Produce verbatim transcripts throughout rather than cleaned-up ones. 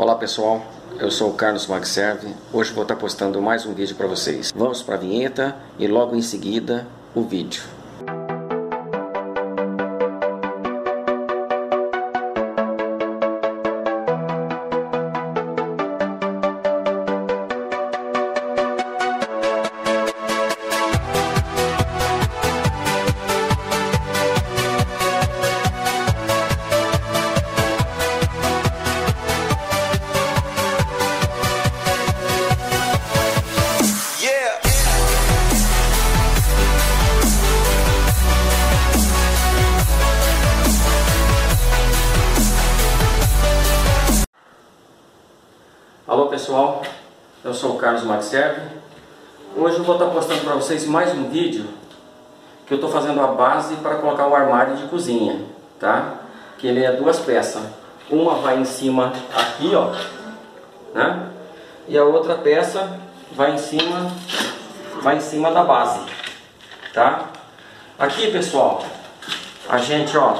Olá pessoal, eu sou o Carlos Magserve. Hoje vou estar postando mais um vídeo para vocês. Vamos para a vinheta e logo em seguida o vídeo. Alô pessoal, eu sou o Carlos Magserve. Hoje eu vou estar postando para vocês mais um vídeo que eu estou fazendo a base para colocar o armário de cozinha, tá? Que ele é duas peças. Uma vai em cima aqui, ó, né? E a outra peça vai em cima, vai em cima da base, tá? Aqui pessoal, a gente, ó,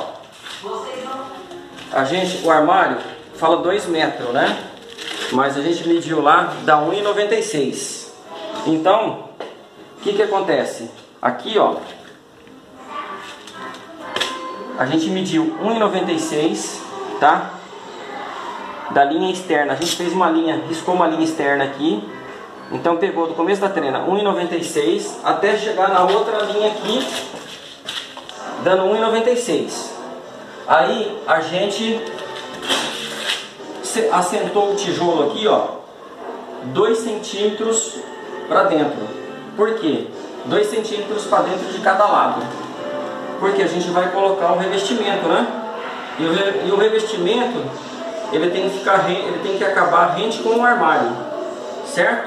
a gente, o armário fala dois metros, né? Mas a gente mediu lá, dá um e noventa e seis. Então, o que que acontece? Aqui, ó, a gente mediu um e noventa e seis, tá? Da linha externa, a gente fez uma linha, riscou uma linha externa aqui. Então pegou do começo da trena um e noventa e seis até chegar na outra linha aqui, dando um e noventa e seis. Aí a gente assentou o tijolo aqui, ó, dois centímetros para dentro. Por quê? dois centímetros para dentro de cada lado. Porque a gente vai colocar o revestimento, né? E o, re, e o revestimento, ele tem que ficar, ele tem que acabar rente com o armário, certo?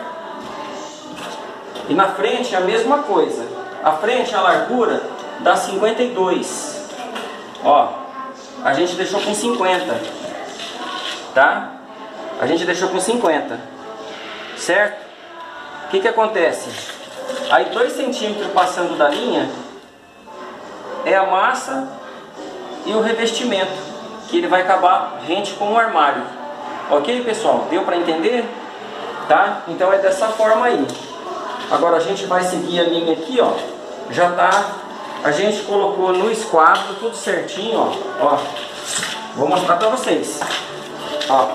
E na frente a mesma coisa. A frente, a largura dá cinquenta e dois. Ó, a gente deixou com cinquenta. Tá? A gente deixou com cinquenta, certo? O que que acontece? Aí dois centímetros passando da linha é a massa e o revestimento, que ele vai acabar rente com o armário. Ok, pessoal? Deu para entender? Tá? Então é dessa forma aí. Agora a gente vai seguir a linha aqui, ó. Já tá, a gente colocou no esquadro tudo certinho, ó. Ó. Vou mostrar para vocês. Ó,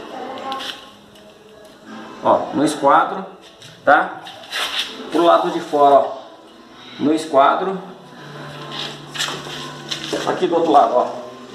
ó, no esquadro, tá? Pro lado de fora, ó, no esquadro. Aqui do outro lado, ó,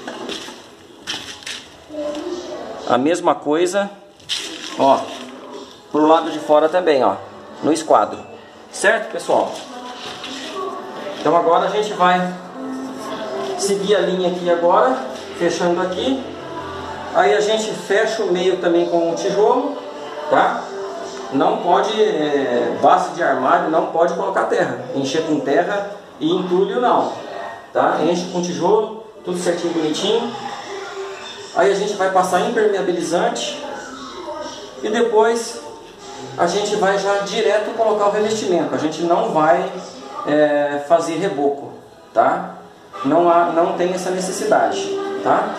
a mesma coisa, ó, pro lado de fora também, ó, no esquadro, certo, pessoal? Então agora a gente vai seguir a linha aqui agora, fechando aqui. Aí a gente fecha o meio também com um tijolo, tá? Não pode, é, base de armário, não pode colocar terra. Encher com terra e entulho não, tá? Enche com tijolo, tudo certinho, bonitinho. Aí a gente vai passar impermeabilizante e depois a gente vai já direto colocar o revestimento. A gente não vai é, fazer reboco, tá? Não, há, não tem essa necessidade, tá?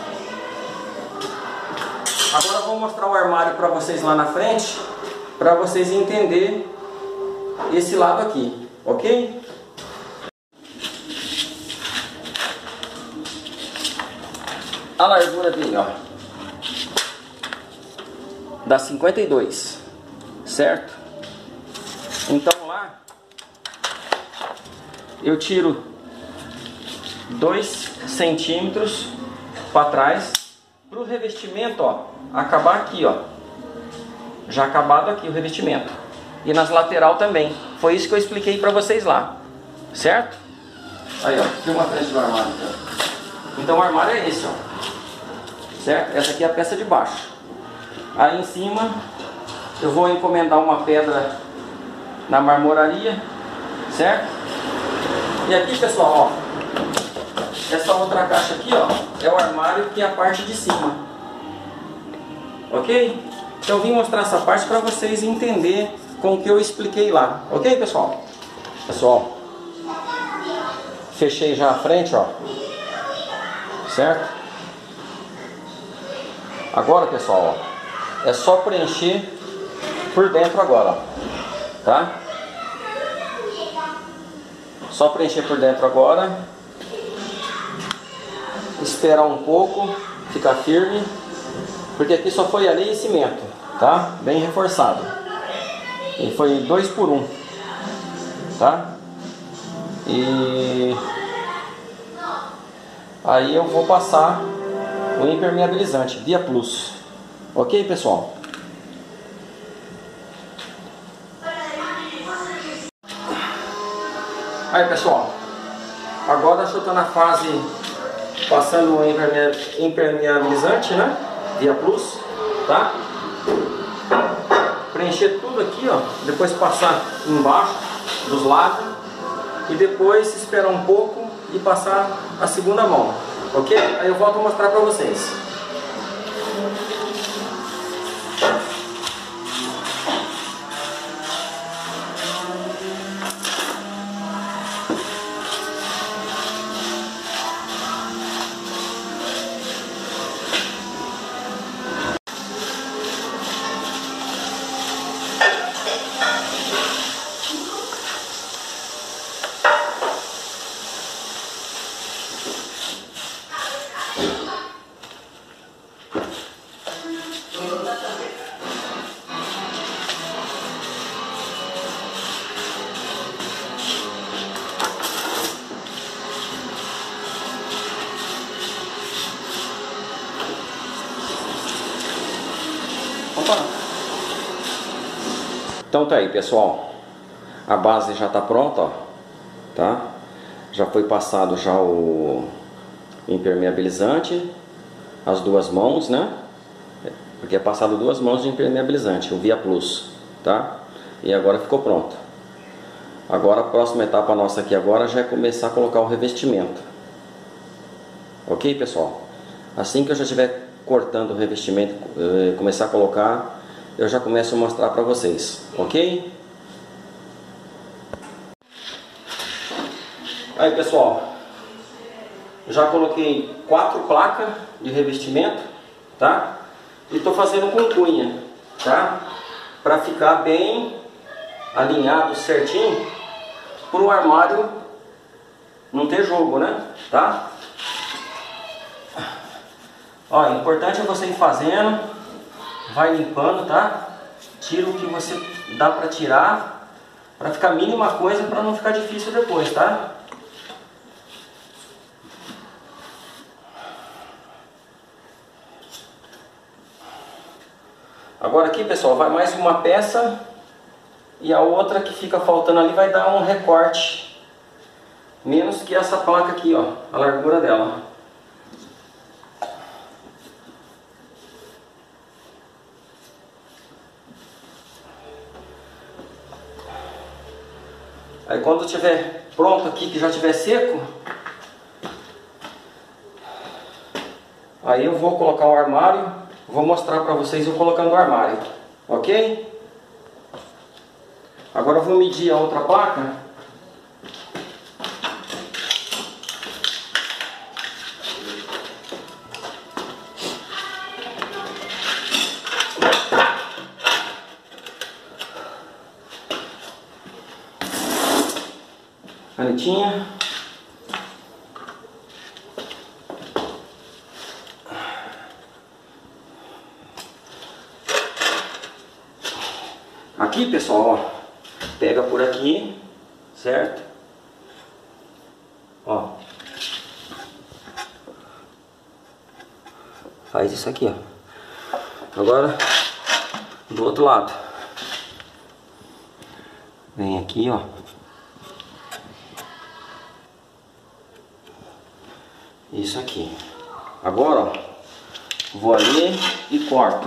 Agora eu vou mostrar o armário para vocês lá na frente, para vocês entenderem esse lado aqui, ok? A largura dele, ó, dá cinquenta e dois, certo? Então lá eu tiro dois centímetros para trás para o revestimento, ó, acabar aqui, ó, já acabado aqui o revestimento, e nas lateral também. Foi isso que eu expliquei para vocês lá, certo? Aí, ó, filma a frente do armário. Então o armário é esse, ó, certo? Essa aqui é a peça de baixo. Aí em cima eu vou encomendar uma pedra na marmoraria, certo? E aqui, pessoal, ó, essa outra caixa aqui, ó, é o armário, que é a parte de cima. Ok? Então eu vim mostrar essa parte para vocês entenderem com o que eu expliquei lá. Ok, pessoal? Pessoal, fechei já a frente, ó. Certo? Agora, pessoal, ó, é só preencher por dentro agora, ó, tá? Só preencher por dentro agora, esperar um pouco, ficar firme, porque aqui só foi areia e cimento, tá? Bem reforçado. E foi dois por um, tá? E aí eu vou passar o impermeabilizante Via Plus, ok, pessoal? Aí, pessoal, agora eu estou na fase passando o impermeabilizante, né? Via Plus, tá? Preencher tudo aqui, ó. Depois passar embaixo dos lados e depois esperar um pouco e passar a segunda mão, ok? Aí eu volto a mostrar para vocês. Então tá aí, pessoal, a base já tá pronta, ó, tá? Já foi passado já o impermeabilizante, as duas mãos, né? Porque é passado duas mãos de impermeabilizante, o Via Plus, tá? E agora ficou pronto. Agora a próxima etapa nossa aqui agora já é começar a colocar o revestimento, ok, pessoal? Assim que eu já estiver cortando o revestimento, eh, começar a colocar, eu já começo a mostrar para vocês, ok? Aí, pessoal, já coloquei quatro placas de revestimento, tá? E estou fazendo com cunha, tá? Para ficar bem alinhado certinho, para o armário não ter jogo, né? Tá? Ó, o importante é você ir fazendo, vai limpando, tá? Tira o que você dá para tirar, para ficar a mínima coisa, para não ficar difícil depois, tá? Agora aqui, pessoal, vai mais uma peça e a outra que fica faltando ali vai dar um recorte menos que essa placa aqui, ó, a largura dela. Aí quando tiver pronto aqui, que já tiver seco, aí eu vou colocar o armário, vou mostrar para vocês eu colocando o armário, ok? Agora eu vou medir a outra placa. Canetinha. Aqui, pessoal, ó, pega por aqui, certo? Ó, faz isso aqui, ó. Agora do outro lado, vem aqui, ó. Isso aqui. Agora, ó, vou ali e corto.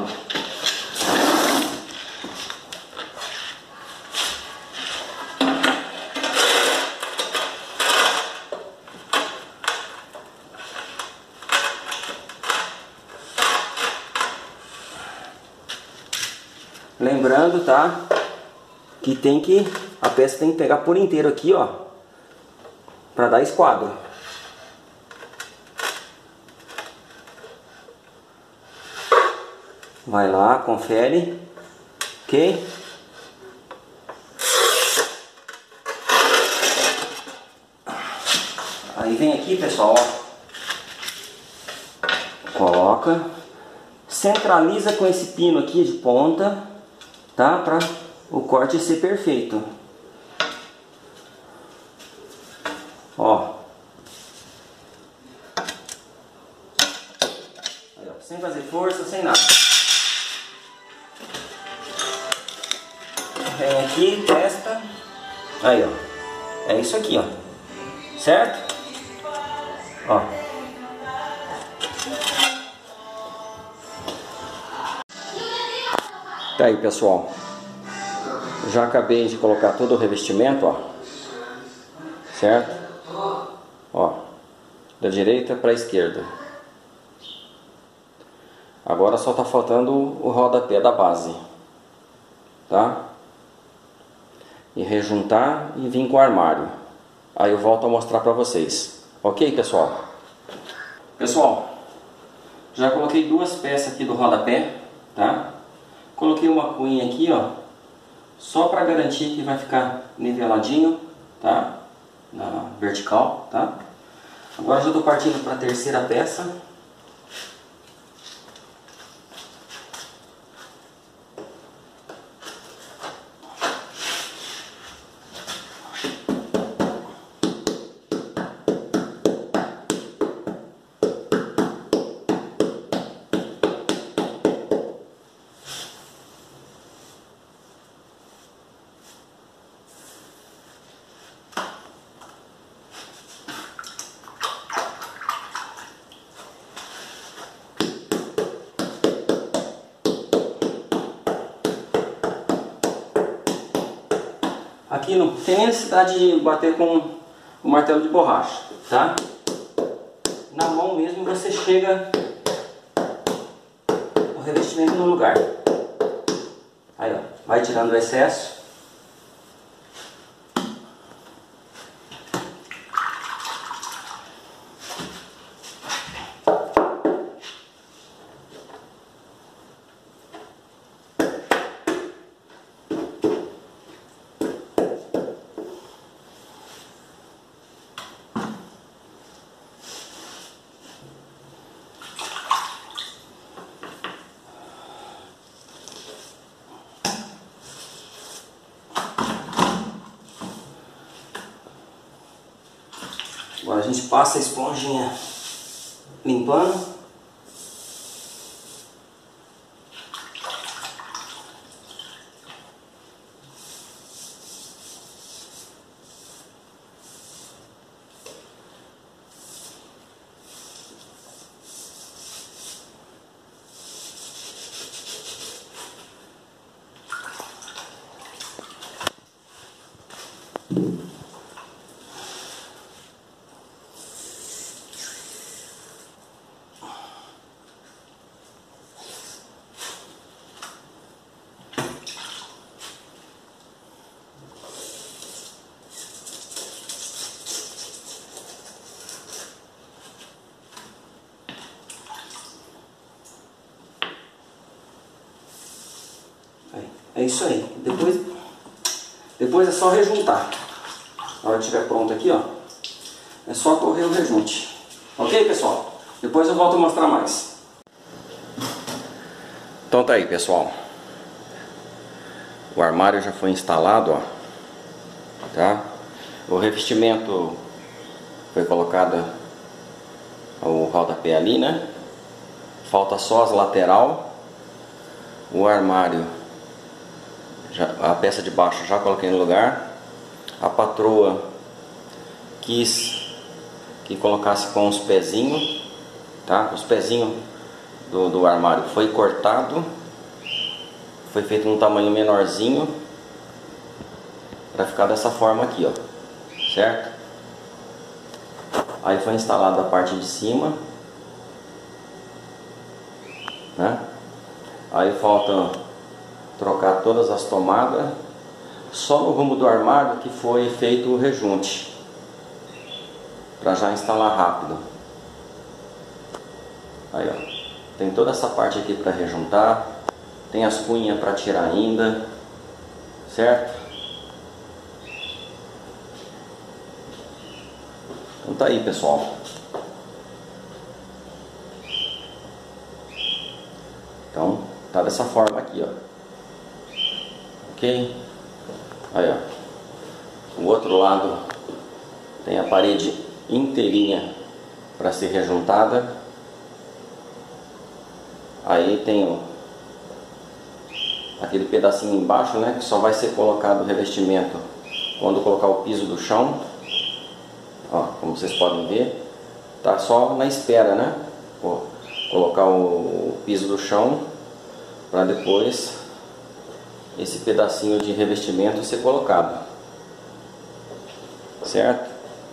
Lembrando, tá? Que tem que a peça tem que pegar por inteiro aqui, ó, para dar esquadro. Vai lá, confere. Ok? Aí vem aqui, pessoal, ó. Coloca. Centraliza com esse pino aqui de ponta, tá? Para o corte ser perfeito. Ó. Aí, ó. Sem fazer força, sem nada. Vem aqui, testa. Aí, ó. É isso aqui, ó. Certo? Ó. Tá aí, pessoal. Já acabei de colocar todo o revestimento, ó. Certo? Ó. Da direita para a esquerda. Agora só tá faltando o rodapé da base. Tá? E rejuntar e vir com o armário. Aí eu volto a mostrar para vocês. Ok, pessoal? Pessoal, já coloquei duas peças aqui do rodapé, tá? Coloquei uma cunha aqui, ó, só para garantir que vai ficar niveladinho, tá? Na vertical, tá? Agora já estou partindo para a terceira peça. Aqui não tem necessidade de bater com o martelo de borracha, tá? Na mão mesmo você chega o revestimento no lugar. Aí, ó, vai tirando o excesso. Agora a gente passa a esponjinha limpando. É isso aí. Depois, depois é só rejuntar. Na hora que estiver pronto aqui, ó, é só correr o rejunte. Ok, pessoal? Depois eu volto a mostrar mais. Então tá aí, pessoal. O armário já foi instalado, ó. Tá? O revestimento foi colocado o rodapé ali, né? Falta só as lateral. O armário, já, a peça de baixo já coloquei no lugar. A patroa quis que colocasse com os pezinhos, tá? Os pezinhos do, do armário foi cortado, foi feito num tamanho menorzinho para ficar dessa forma aqui, ó, certo? Aí foi instalada a parte de cima, né? Aí falta trocar todas as tomadas, só no rumo do armário que foi feito o rejunte, para já instalar rápido. Aí, ó, tem toda essa parte aqui para rejuntar. Tem as cunhas para tirar ainda, certo? Então tá aí, pessoal. Então tá dessa forma aqui, ó. Ok? Aí, ó. O outro lado tem a parede inteirinha para ser rejuntada. Aí tem o, aquele pedacinho embaixo, né, que só vai ser colocado o revestimento quando colocar o piso do chão. Ó, como vocês podem ver, tá só na espera, né? Vou colocar o piso do chão para depois esse pedacinho de revestimento ser colocado, certo?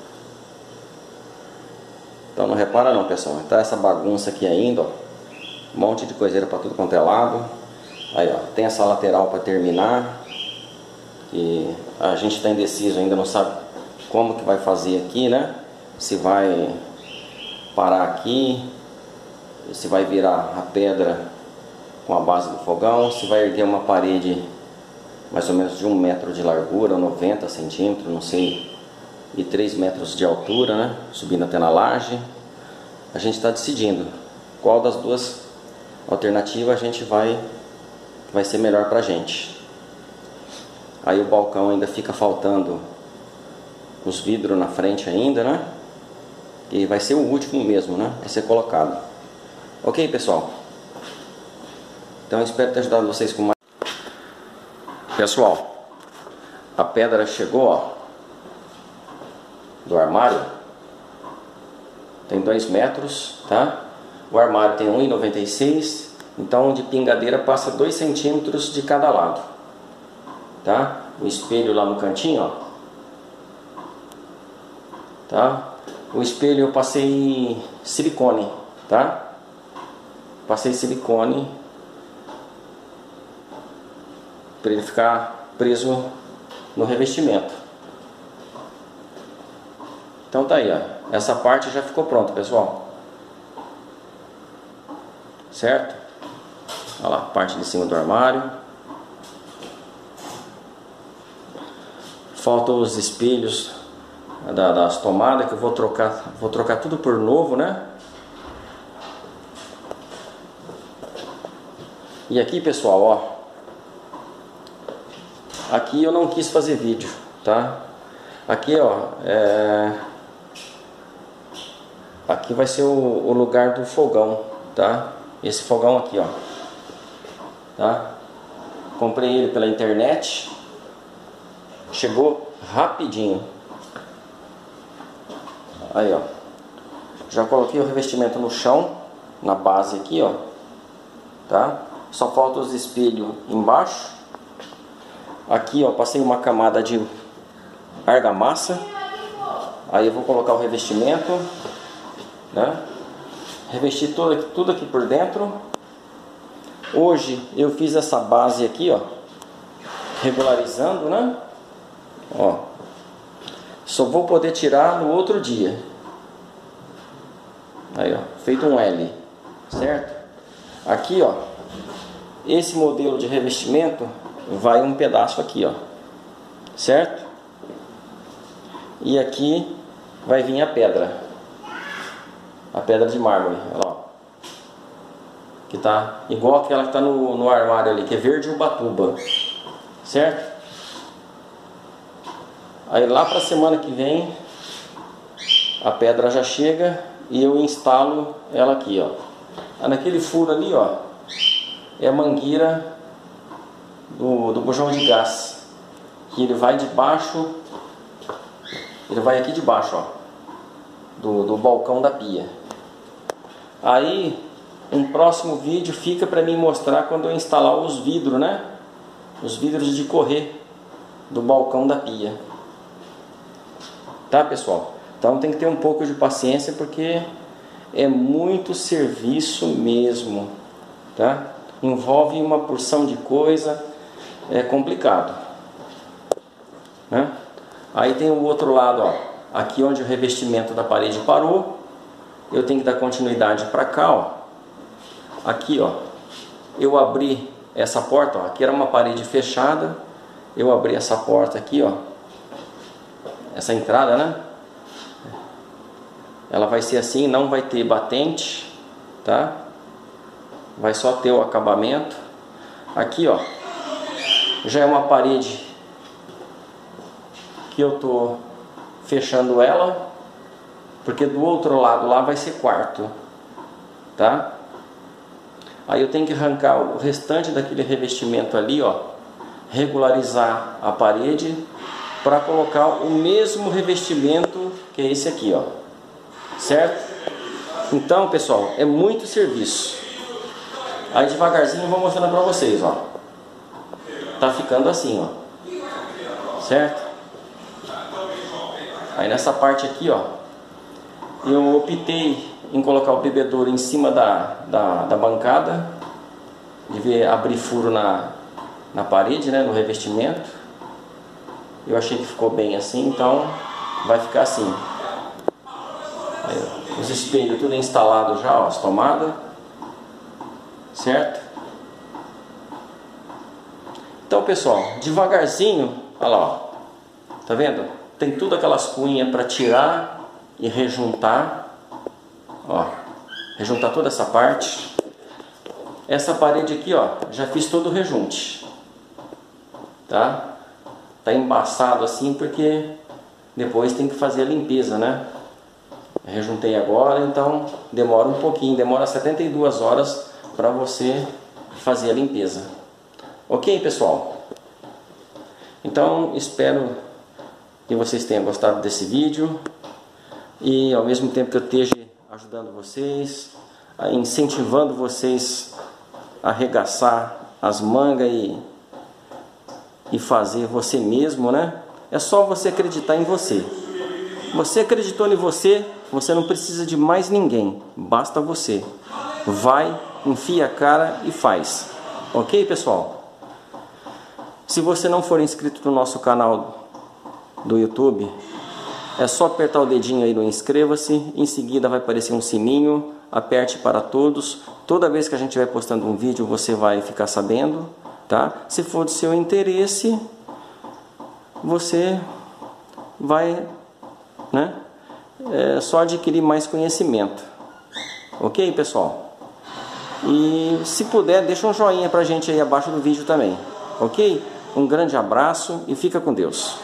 Então não repara não, pessoal, tá essa bagunça aqui ainda, ó, um monte de coiseira para tudo quanto é lado. Aí, ó, tem essa lateral para terminar, que a gente está indeciso ainda, não sabe como que vai fazer aqui, né? Se vai parar aqui, se vai virar a pedra com a base do fogão, se vai erguer uma parede mais ou menos de um metro de largura, noventa centímetros, não sei, e três metros de altura, né? Subindo até na laje. A gente está decidindo qual das duas alternativas a gente vai vai ser melhor pra gente. Aí o balcão ainda fica faltando os vidros na frente ainda, né? E vai ser o último mesmo, né? Para ser colocado. Ok, pessoal? Então eu espero ter ajudado vocês com mais. Pessoal, a pedra chegou, ó, do armário. Tem dois metros, tá? O armário tem um e noventa e seis. Então de pingadeira passa dois centímetros de cada lado, tá? O espelho lá no cantinho, ó, tá? O espelho eu passei silicone, tá? Passei silicone para ele ficar preso no revestimento. Então tá aí, ó. Essa parte já ficou pronta, pessoal. Certo? Olha lá, parte de cima do armário. Faltam os espelhos da, das tomadas, que eu vou trocar, vou trocar tudo por novo, né? E aqui, pessoal, ó, aqui eu não quis fazer vídeo, tá? Aqui, ó, é... aqui vai ser o, o lugar do fogão, tá? Esse fogão aqui, ó, tá? Comprei ele pela internet, chegou rapidinho. Aí, ó, já coloquei o revestimento no chão, na base aqui, ó, tá? Só falta os espelhos embaixo. Aqui, ó, passei uma camada de argamassa. Aí eu vou colocar o revestimento, né? Revestir tudo, tudo aqui por dentro. Hoje eu fiz essa base aqui, ó, regularizando, né? Ó, só vou poder tirar no outro dia. Aí, ó, feito um L, certo? Aqui, ó, esse modelo de revestimento vai um pedaço aqui, ó, certo? E aqui vai vir a pedra, a pedra de mármore, olha lá, que tá igual aquela que tá no, no armário ali, que é verde ubatuba, certo? Aí lá para a semana que vem a pedra já chega e eu instalo ela aqui, ó. Aí naquele furo ali, ó, é a mangueira do, do bujão de gás, que ele vai de baixo, ele vai aqui de baixo, ó, do, do balcão da pia. Aí um próximo vídeo fica para mim mostrar quando eu instalar os vidros, né? Os vidros de correr do balcão da pia. Tá, pessoal? Então tem que ter um pouco de paciência, porque é muito serviço mesmo, tá? Envolve uma porção de coisa, é complicado, né? Aí tem o outro lado, ó, aqui onde o revestimento da parede parou, eu tenho que dar continuidade para cá, ó. Aqui, ó, eu abri essa porta, ó, aqui era uma parede fechada, eu abri essa porta aqui, ó, essa entrada, né? Ela vai ser assim, não vai ter batente, tá? Vai só ter o acabamento. Aqui, ó, já é uma parede que eu tô fechando ela, porque do outro lado lá vai ser quarto, tá? Aí eu tenho que arrancar o restante daquele revestimento ali, ó, regularizar a parede para colocar o mesmo revestimento que é esse aqui, ó, certo? Então, pessoal, é muito serviço. Aí devagarzinho eu vou mostrando para vocês, ó. Tá ficando assim, ó, certo? Aí nessa parte aqui, ó, eu optei em colocar o bebedouro em cima da, da, da bancada, de ver abrir furo na, na parede, né, no revestimento. Eu achei que ficou bem assim, então vai ficar assim. Aí, ó, os espelhos tudo instalado já, ó, as tomadas, certo? Então, pessoal, devagarzinho, olha lá, ó, tá vendo? Tem tudo aquelas cunhas para tirar e rejuntar. Ó, rejuntar toda essa parte. Essa parede aqui, ó, já fiz todo o rejunte, tá? Tá embaçado assim porque depois tem que fazer a limpeza, né? Rejuntei agora, então demora um pouquinho, demora setenta e duas horas para você fazer a limpeza. Ok, pessoal? Então espero que vocês tenham gostado desse vídeo e ao mesmo tempo que eu esteja ajudando vocês, incentivando vocês a arregaçar as mangas e, e fazer você mesmo, né? É só você acreditar em você. Você acreditou em você, você não precisa de mais ninguém, basta você. Vai, enfia a cara e faz. Ok, pessoal? Se você não for inscrito no nosso canal do YouTube, é só apertar o dedinho aí no inscreva-se, em seguida vai aparecer um sininho, aperte para todos. Toda vez que a gente estiver postando um vídeo, você vai ficar sabendo, tá? Se for do seu interesse, você vai, né, é só adquirir mais conhecimento. Ok, pessoal? E se puder, deixa um joinha pra gente aí abaixo do vídeo também. Ok? Um grande abraço e fica com Deus.